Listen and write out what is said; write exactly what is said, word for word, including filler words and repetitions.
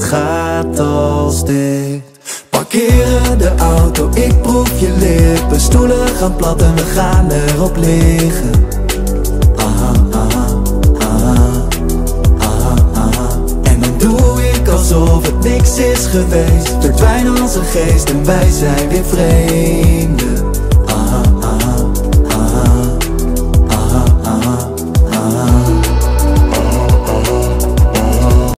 gaat als dit. Parkeren de auto, ik proef je lippen. Stoelen gaan plat en we gaan erop liggen. Aha, aha, aha, aha, aha. En dan doe ik alsof het niks is geweest. Verdwijnen als een geest en wij zijn weer vreemden.